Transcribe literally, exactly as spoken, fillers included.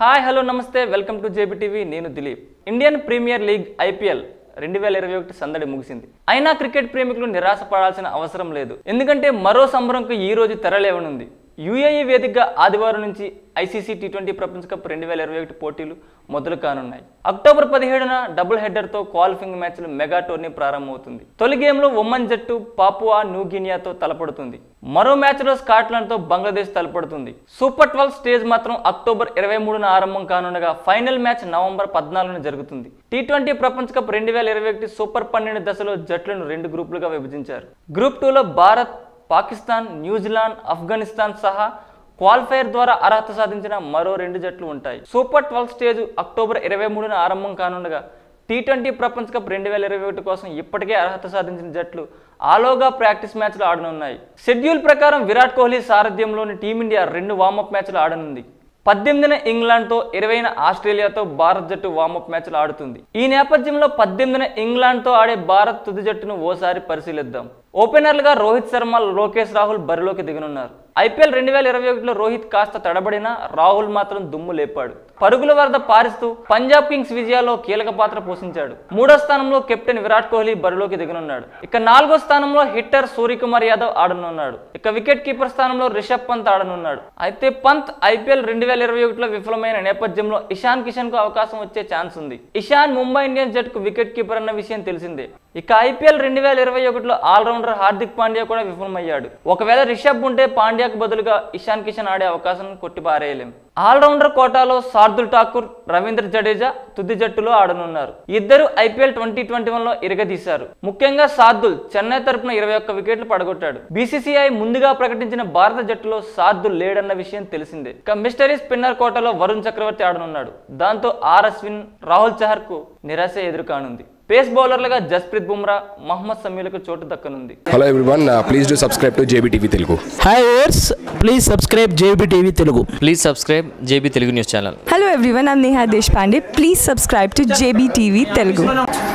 Hi hello నమస్తే welcome to JB TV నేను Dilip. Indian premier league IPL రెండు వేల ఇరవై ఒకటి సందడి ముగిసింది. అయినా క్రికెట్ ప్రేమికులు నిరాశపడాల్సిన అవసరం లేదు. ఎందుకంటే మరో సంబరంకు ఈ రోజు తెరలేవనుంది. యూఏఈ వేదికగా ఆదివారం నుంచి ఐసీసీ టీ ట్వంటీ ప్రపంచ కప్ రెండు వేల ఇరవై ఒకటి పోటీలు మొదలు కానున్నాయి. అక్టోబర్ పదిహేడున డబుల్ హెడ్డర్తో క్వాలిఫైయింగ్ మ్యాచ్లు మెగా టోర్నీ ప్రారంభమవుతుంది. తొలి గేమ్లో ఒమన్ జట్టు పాపువా న్యూగినియాతో తలపడుతుంది. మరో మ్యాచ్లో స్కాట్లాండ్తో బంగ్లాదేశ్ తలపడుతుంది. సూపర్ ట్వెల్వ్ స్టేజ్ మాత్రం అక్టోబర్ ఇరవై మూడున ఆరంభం కానుండగా ఫైనల్ మ్యాచ్ నవంబర్ పద్నాలుగున జరుగుతుంది. టీ ట్వంటీ ప్రపంచ కప్ రెండు వేల ఇరవై ఒకటి సూపర్ పన్నెండు దశలో జట్లను రెండు గ్రూపులుగా విభజించారు. గ్రూప్ టూలో భారత్, పాకిస్తాన్, న్యూజిలాండ్, ఆఫ్ఘనిస్తాన్ సహా క్వాలిఫైయర్ ద్వారా అర్హత సాధించిన మరో రెండు జట్లు ఉంటాయి. సూపర్ ట్వెల్వ్ స్టేజ్ అక్టోబర్ ఇరవై మూడున ఆరంభం కానుండగా టీ ట్వంటీ ప్రపంచ కప్ రెండు వేల ఇరవై ఒకటి కోసం ఇప్పటికే అర్హత సాధించిన జట్లు ఆలోగా ప్రాక్టీస్ మ్యాచ్లు ఆడనున్నాయి. షెడ్యూల్ ప్రకారం విరాట్ కోహ్లీ సారథ్యంలోని టీమిండియా రెండు వార్మప్ మ్యాచ్లు ఆడనుంది. పద్దెనిమిదిన ఇంగ్లాండ్తో, ఇరవైన ఆస్ట్రేలియాతో భారత్ జట్టు వార్మప్ మ్యాచ్లు ఆడుతుంది. ఈ నేపథ్యంలో పద్దెనిమిదిన ఇంగ్లాండ్తో ఆడే భారత్ తుది జట్టును ఓసారి పరిశీలిద్దాం. ఓపెనర్లుగా రోహిత్ శర్మ, లోకేష్ రాహుల్ బరిలోకి దిగనున్నారు. ఐపీఎల్ రెండు వేల ఇరవై ఒకటిలో రోహిత్ కాస్త తడబడినా రాహుల్ మాత్రం దుమ్ము లేపాడు. పరుగుల వరద పారిస్తూ పంజాబ్ కింగ్స్ విజయాల్లో కీలక పాత్ర పోషించాడు. మూడో స్థానంలో కెప్టెన్ విరాట్ కోహ్లీ బరిలోకి దిగనున్నాడు. ఇక నాలుగో స్థానంలో హిట్టర్ సూర్యకుమార్ యాదవ్ ఆడనున్నాడు. ఇక వికెట్ కీపర్ స్థానంలో రిషబ్ పంత్ ఆడనున్నాడు. అయితే పంత్ ఐపీఎల్ రెండు వేల ఇరవై ఒకటిలో విఫలమైన నేపథ్యంలో ఇషాన్ కిషన్ కు అవకాశం వచ్చే ఛాన్స్ ఉంది. ఇషాన్ ముంబై ఇండియన్స్ జట్టుకు వికెట్ కీపర్ అన్న విషయం తెలిసిందే. ఇక ఐపీఎల్ రెండు వేల ఇరవై ఒకటిలో ఆల్రౌండర్ హార్దిక్ పాండ్యా కూడా విఫలమయ్యాడు. ఒకవేళ రిషబ్ ఉంటే పాండ్యాకు బదులుగా ఇషాన్ కిషన్ ఆడే అవకాశం కొట్టిపారేయలేం. ఆల్రౌండర్ కోటాలో శార్దుల్ ఠాకూర్, రవీంద్ర జడేజా తుది జట్టులో ఆడనున్నారు. ఇద్దరు ఐపీఎల్ ట్వంటీ ట్వంటీ వన్ లో ఇరగదీశారు. ముఖ్యంగా శార్దుల్ చెన్నై తరపున ఇరవై ఒక్క వికెట్లు పడగొట్టాడు. బీసీసీఐ ముందుగా ప్రకటించిన భారత జట్టులో శార్దుల్ లేడన్న విషయం తెలిసిందే. ఇక మిస్టరీ స్పిన్నర్ కోటాలో వరుణ్ చక్రవర్తి ఆడనున్నాడు. దాంతో ఆర్ అశ్విన్, రాహుల్ చహర్ కు నిరాశ ఎదురుకానుంది. పేస్ బౌలర్లుగా జస్ప్రీత్ బుమ్రా, మహమ్మద్ సమీలకు చోటు దక్కనుంది. Hello everyone, please do subscribe to JB TV Telugu. Hi viewers, please subscribe JB TV Telugu. Please subscribe JB Telugu news channel. Hello everyone, I'm Neha Deshpande. Please subscribe to J B T V Telugu.